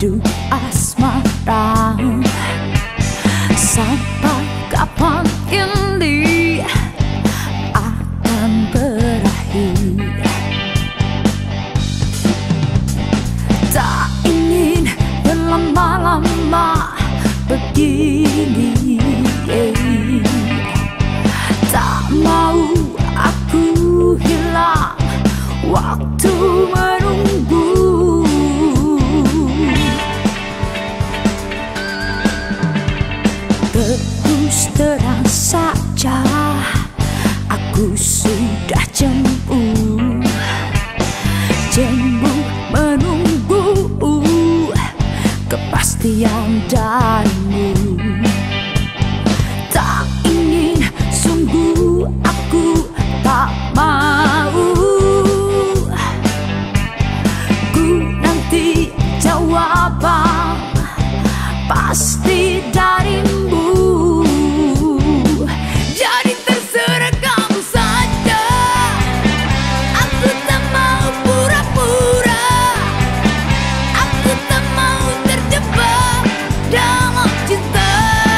adu asmara. Sampai kapan ini akan berakhir? Tak ingin berlama-lama begini, tak mau aku hilang waktu menunggu. Terus terang saja aku sudah jemu menunggu kepastian darimu. Tak ingin, sungguh aku tak mau. Ku nanti jawaban pasti darimu. Jadi terserah kamu saja, aku tak mau pura-pura. Aku tak mau terjebak dalam cinta.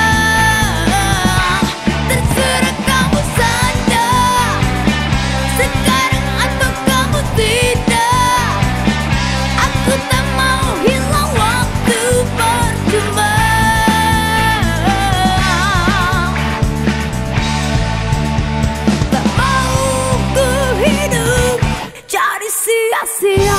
Terserah kamu saja, sekarang atau kamu tidak. Aku tak mau hilang waktu percuma. Tak mau ku hidup jadi sia-sia.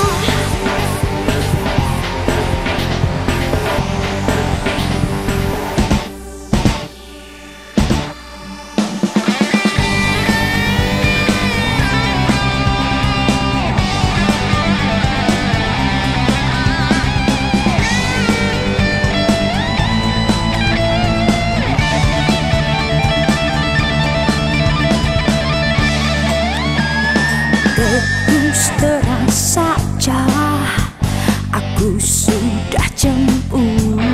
Terus terang saja aku sudah jemu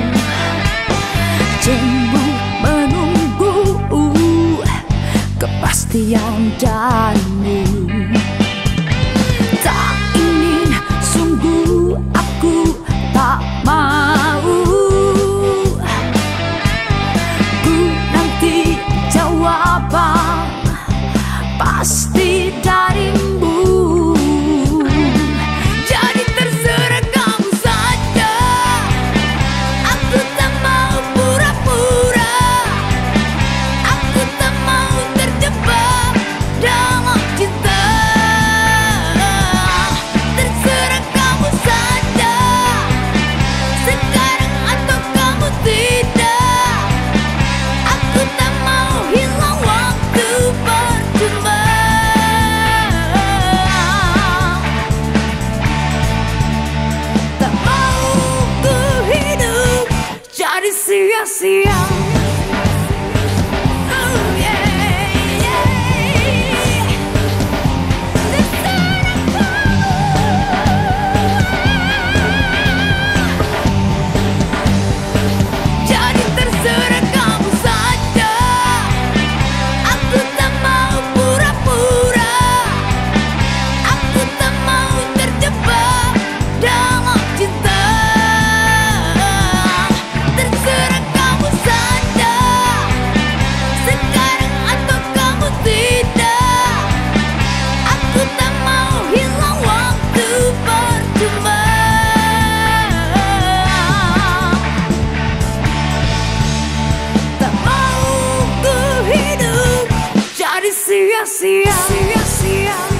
menunggu kepastian darimu. Tak ingin, sungguh aku tak mau. Ku nanti jawaban pasti darimu. Jadi terserah kamu saja, aku tak mau pura-pura. Aku tak mau terjebak dalam cinta. Terserah kamu saja, sekarang atau kamu tidak. Aku tak mau hilang waktu percuma. Tak mau ku hidup jadi sia-sia. Oh yeah, yeah. Terserah kamu. Jadi terserah kamu saja, aku tak mau pura-pura. Aku tak mau terjebak dalam cinta. Terserah kamu saja, sekarang atau kamu tidak. Aku tak mau hilang waktu percuma. Tak mau ku hidup jadi sia-sia.